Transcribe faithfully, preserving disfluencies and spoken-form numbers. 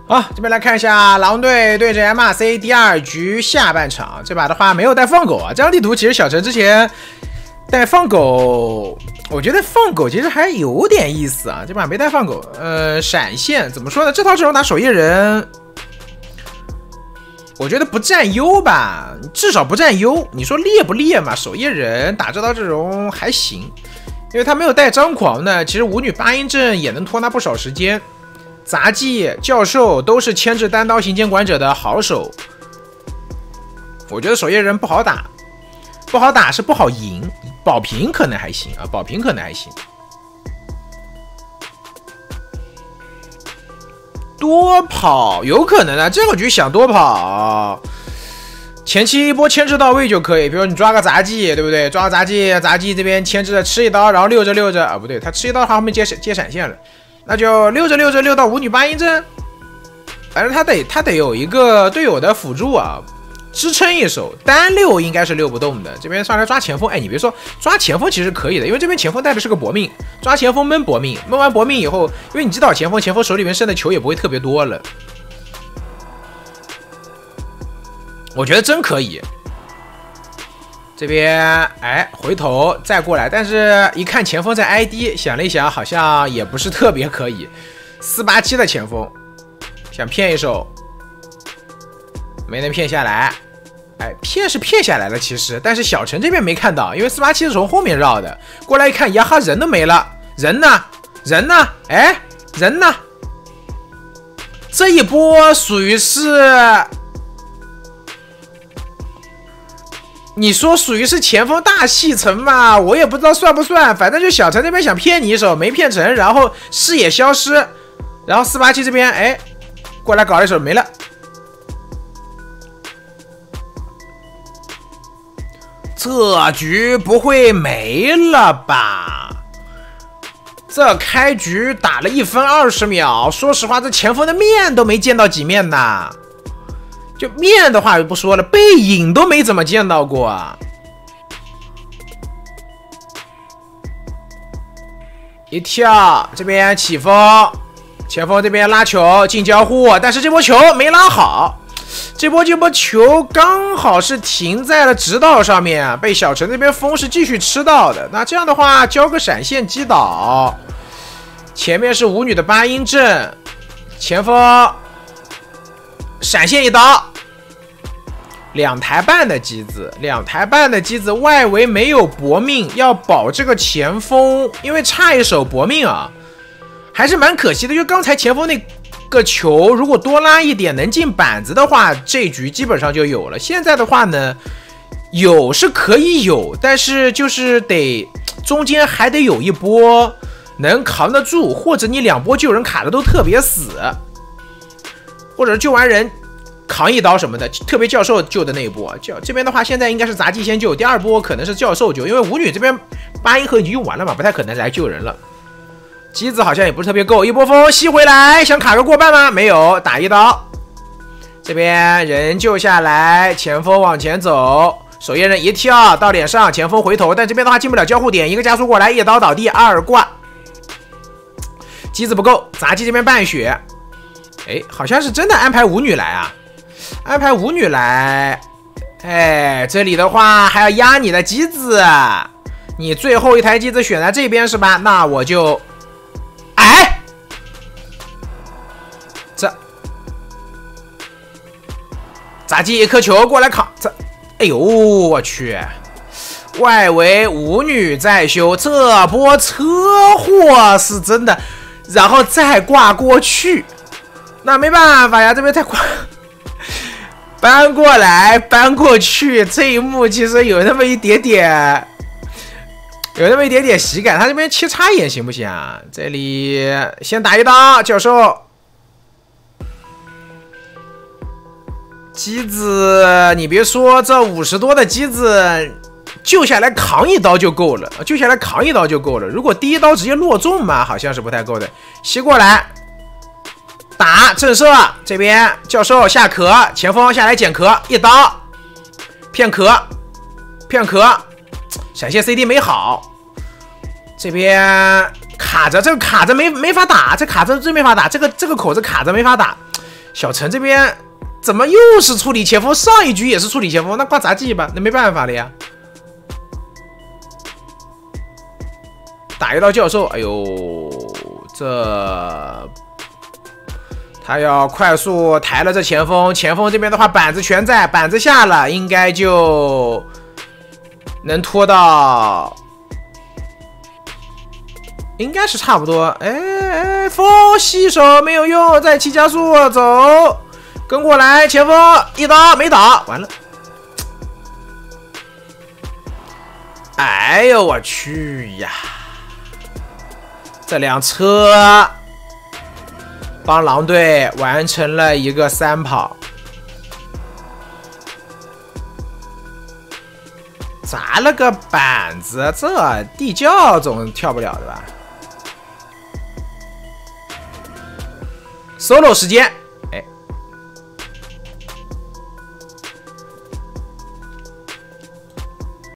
好，这边来看一下狼队对阵 M R C 第二局下半场，这把的话没有带放狗啊。这张地图其实小陈之前带放狗，我觉得放狗其实还有点意思啊。这把没带放狗，呃，闪现怎么说呢？这套阵容打守夜人，我觉得不占优吧，至少不占优。你说劣不劣嘛？守夜人打这套阵容还行，因为他没有带张狂呢。其实舞女八音阵也能拖拿不少时间。杂技、教授都是牵制单刀行监管者的好手，我觉得守夜人不好打，不好打是不好赢，保平可能还行啊，保平可能还行。多跑有可能啊，这个局想多跑，前期一波牵制到位就可以，比如你抓个杂技，对不对？抓个杂技，杂技这边牵制了吃一刀，然后溜着溜着啊，不对，他吃一刀的话后面接接闪现了。那就溜着溜着溜到舞女八音阵，反正他得他得有一个队友的辅助啊，支撑一手，单溜应该是溜不动的。这边上来抓前锋，哎，你别说抓前锋其实可以的，因为这边前锋带的是个搏命，抓前锋闷搏命，闷完搏命以后，因为你知道前锋前锋手里面剩的球也不会特别多了，我觉得真可以。这边哎，回头再过来，但是一看前锋在 I D， 想了一想，好像也不是特别可以。四八七的前锋，想骗一手，没能骗下来。哎，骗是骗下来了，其实，但是小陈这边没看到，因为四八七是从后面绕的。过来一看，呀哈，人都没了，人呢？人呢？哎，人呢？这一波属于是。你说属于是前锋大戏成嘛？我也不知道算不算，反正就小陈这边想骗你一手，没骗成，然后视野消失，然后四八七这边哎过来搞了一手没了。这局不会没了吧？这开局打了一分二十秒，说实话，这前锋的面都没见到几面呐。就面的话就不说了，背影都没怎么见到过啊！一跳，这边起风，前锋这边拉球进交互，但是这波球没拉好，这波这波球刚好是停在了直道上面，被小陈这边风是继续吃到的。那这样的话，交个闪现击倒，前面是舞女的八音阵，前锋闪现一刀。两台半的机子，两台半的机子，外围没有搏命，要保这个前锋，因为差一手搏命啊，还是蛮可惜的。就刚才前锋那个球，如果多拉一点能进板子的话，这局基本上就有了。现在的话呢，有是可以有，但是就是得中间还得有一波能扛得住，或者你两波救人卡的都特别死，或者救完人。扛一刀什么的，特别教授救的那一波，教这边的话，现在应该是杂技先救，第二波可能是教授救，因为舞女这边八音盒已经用完了嘛，不太可能来救人了。机子好像也不是特别够，一波风吸回来，想卡个过半吗？没有，打一刀。这边人救下来，前锋往前走，守夜人一跳到脸上，前锋回头，但这边的话进不了交互点，一个加速过来，一刀倒地，二挂。机子不够，杂技这边半血，哎，好像是真的安排舞女来啊。安排舞女来，哎，这里的话还要压你的机子，你最后一台机子选在这边是吧？那我就，哎，这杂技一颗球过来扛，这，哎呦我去，外围舞女在修，这波车祸是真的，然后再挂过去，那没办法呀，这边太挂。搬过来，搬过去，这一幕其实有那么一点点，有那么一点点喜感。他这边切插眼行不行啊？这里先打一刀，教授。机子，你别说，这五十多的机子救下来扛一刀就够了，救下来扛一刀就够了。如果第一刀直接落中嘛，好像是不太够的。吸过来。打震慑，这边教授下壳，前锋下来捡壳，一刀骗壳，骗壳，闪现 C D 没好，这边卡着，这个卡着没没法打，这卡着真没法打，这个这个口子卡着没法打， 小陈这边怎么又是处理前锋？上一局也是处理前锋，那挂杂技吧，那没办法了呀。打一道教授，哎呦，这他要快速抬了这前锋，前锋这边的话板子全在，板子下了，应该就能拖到。 应该是差不多，哎哎，风吸手没有用，再起加速走，跟过来，前锋一刀没倒，完了，哎呦我去呀！这辆车帮狼队完成了一个三跑，砸了个板子，这地窖总跳不了对吧？ solo 时间，